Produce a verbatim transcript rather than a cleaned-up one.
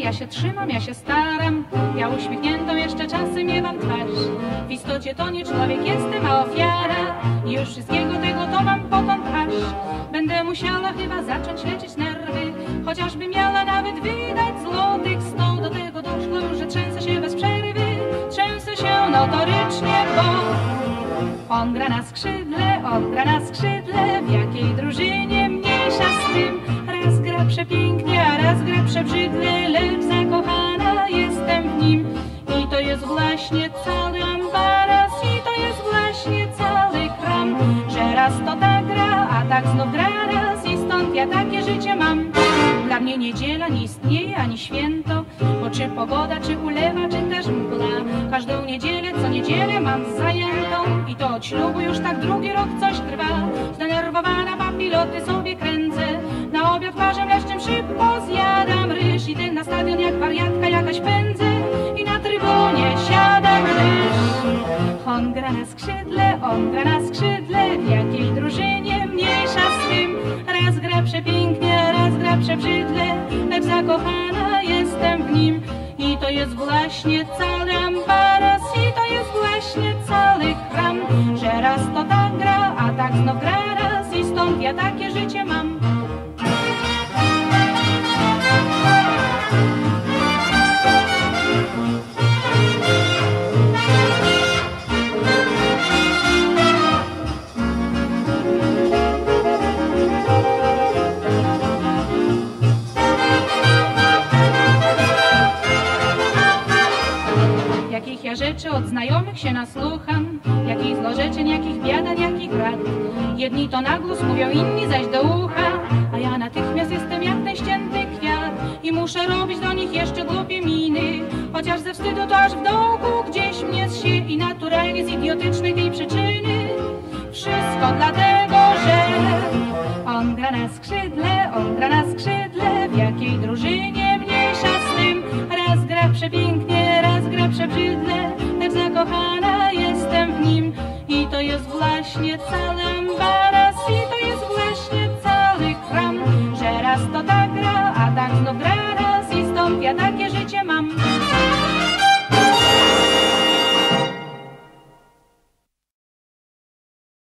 ja się trzymam, ja się staram. Ja uśmiechniętą jeszcze czasem miewam twarz. W istocie to nie człowiek jestem, a ofiara. I już wszystkiego tego to mam potąd aż. Będę musiała chyba zacząć leczyć nerwy, chociażby miała nawet wydać złotych sto. Do tego doszło już, że trzęsę się bez przerwy. Trzęsę się notorycznie, bo on gra na skrzydle, on gra na skrzydle. W jakiej drużynie mniejsza z tym. Raz gra przepięknie, a raz gra przebrzydle, lecz zakochana jestem w nim. I to jest właśnie cały ambaras, i to jest właśnie cały kram, że raz to tak gra, a tak znów gra raz, i stąd ja takie życie mam. Dla mnie niedziela nie istnieje ani święto, bo czy pogoda, czy ulewa, czy też mgła. Każdą niedzielę, co niedzielę mam zajętą, i to od ślubu już tak drugi rok coś trwa. Zdenerwowana papiloty sobie kręcę, na obiad parzę leszczem szybko zjadam ryż, i ten na stadion jak wariatka jakaś pędzę, i na trybunie siadam ryż. On gra na skrzydle, on gra na skrzydle, w jakiej drużynie mniejsza z tym. Raz gra przepięknie, a raz gra przebrzydle, lecz zakochana jestem w nim. I to jest właśnie cały ambaras, i to jest właśnie cały kram, że raz to tak gra, a tak znów gra raz, i stąd ja takie życie mam. Jakich ja rzeczy od znajomych się nasłucham, jakich złorzeczeń, jakich biadań, jakich rad. Jedni to na głos mówią, inni zaś do ucha, a ja natychmiast jestem jak ten ścięty kwiat i muszę robić do nich jeszcze głupie miny, chociaż ze wstydu to aż w dołku gdzieś mnie zsie i naturalnie z idiotycznej tej przyczyny. Wszystko dlatego, że on gra na skrzydle, on gra na